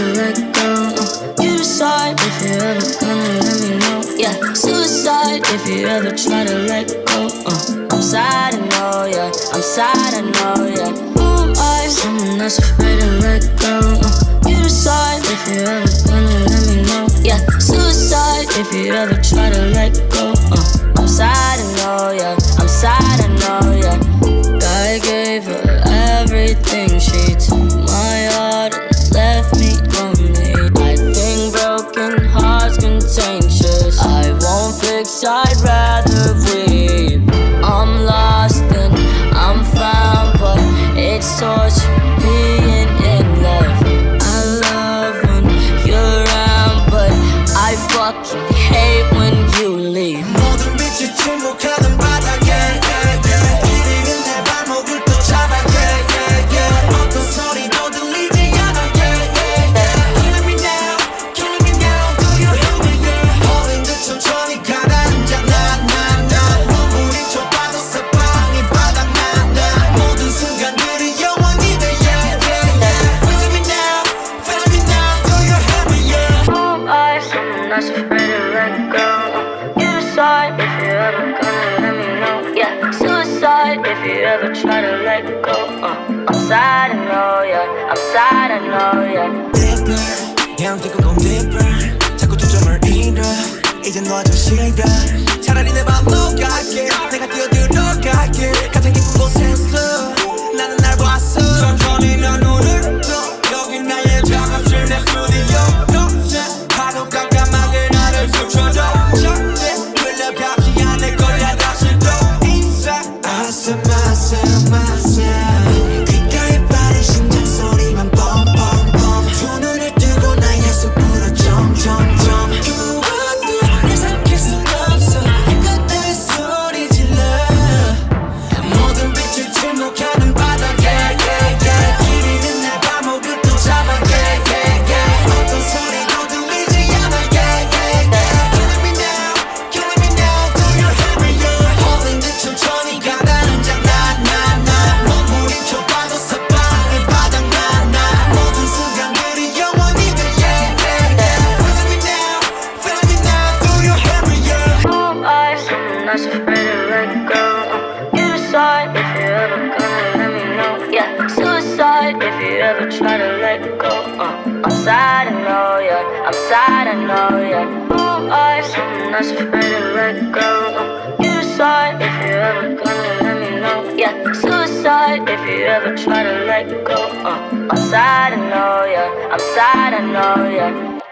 to let go. You decide if you're ever gonna let me know. Yeah, suicide if you ever try to let go. I'm sad, I know, yeah. I'm sad, I know, yeah. Who am I? Someone that's afraid to let go. You decide if you're ever gonna let me know. Yeah, suicide if you ever try to let go. I'm sad, I know, yeah. I'm sad, I know, yeah. I gave her everything. She took my heart and left me lonely. I think broken hearts contagious. I won't fix, I'd rather weep. I'm lost and I'm found, but it's torture being in love. I love when you're around, but I fucking hate when you leave. 모든 빛이 침묵하는 바닥에 길이는 내 발목을 또 잡아 어떤 소리도 들리지 않아 Killing me now, killing me now. Do you hear me girl? Holding 듯 천천히 가라앉아 나 눈물이 좁아졌어 방이 바닥나 모든 순간들이 영원히 돼 Feeling me now, feeling me now. Do you hear me yeah? Who am I? Someone that's afraid to let go. You decide if you're ever gonna let me know. Yeah, suicide if you ever try to let go. I'm sad, I know, yeah. I'm sad, I know, yeah. Deeper, yeah I'm taking go deeper. 자꾸 초점을 잃어. 이젠 너 좀 싫어. 차라리 내 발로 갈게. 내가 뛰어들어갈게. 가장 깊은 곳에서 나는 날 봤어. 천천히 난 눈을 떠. 여기 나의 작업실 내 스튜디오. 파도 깜깜하게 나를 스쳐줘. 절대 끌려가지 않을 거야 다시 또 인사. myself. 귓가에 빠른 심장 소리만 뻥뻥뻥. 두 눈을 뜨고 나의 숲으로 점점점. 유언도 내 삼킬 순 없어. 끝내 소리 질러. 모든 빛을 침묵하는 바닥에 길이는 내 발목을 또 잡아 어떤 소리도 들리지 않아 Killing me now, killing me now. Do you hear me yeah? Holding 듯 천천히 가라앉아 나 몸부림 좁아졌어 방이 바닥나 모든 순간들이 영원히 돼 Feeling me now, feeling me now. Do you hear me yeah? Who am I? Someone that's afraid to let go. You decide if you're ever gonna let me know. Yeah, suicide if you ever try to let go. I'm sad, I know, yeah. I'm sad, I know, yeah. Who am I? Someone that's afraid to let go. You decide if you're ever gonna let me know. Yeah, suicide if you ever try to let go. I'm sad, I know, yeah. I'm sad, I know, yeah.